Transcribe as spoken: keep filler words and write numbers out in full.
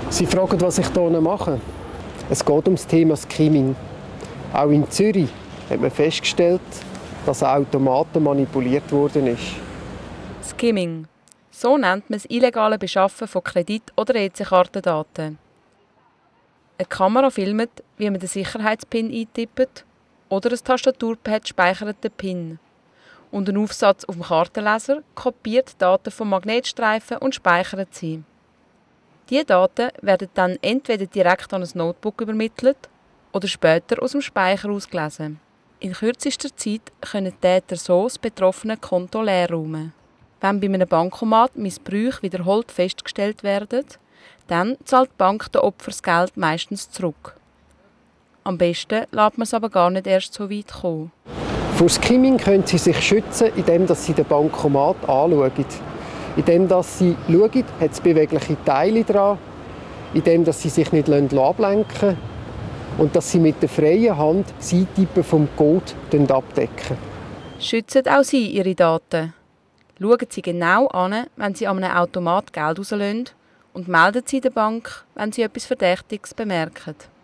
Sie fragen, was ich hier mache. Es geht um das Thema Skimming. Auch in Zürich hat man festgestellt, dass an Automaten manipuliert worden ist. Skimming. So nennt man das illegale Beschaffen von Kredit- oder E C-Kartendaten. Eine Kamera filmt, wie man den Sicherheitspin eintippt oder ein Tastaturpad speichert den Pin. Und ein Aufsatz auf dem Kartenleser kopiert die Daten vom Magnetstreifen und speichert sie. Diese Daten werden dann entweder direkt an ein Notebook übermittelt oder später aus dem Speicher ausgelesen. In kürzester Zeit können die Täter so das betroffene Konto leerräumen. Wenn bei einem Bankomat Missbrauch wiederholt festgestellt werden, dann zahlt die Bank den Opfern das Geld meistens zurück. Am besten lässt man es aber gar nicht erst so weit kommen. Vor Skimming können Sie sich schützen, indem Sie den Bankomat anschauen. Indem Sie schauen, hat es bewegliche Teile dran, indem Sie sich nicht ablenken lassen und dass Sie mit der freien Hand das Eintippen vom Code abdecken. Schützen auch Sie Ihre Daten. Schauen Sie genau an, wenn Sie an einem Automat Geld rauslösen und melden Sie der Bank, wenn Sie etwas Verdächtiges bemerken.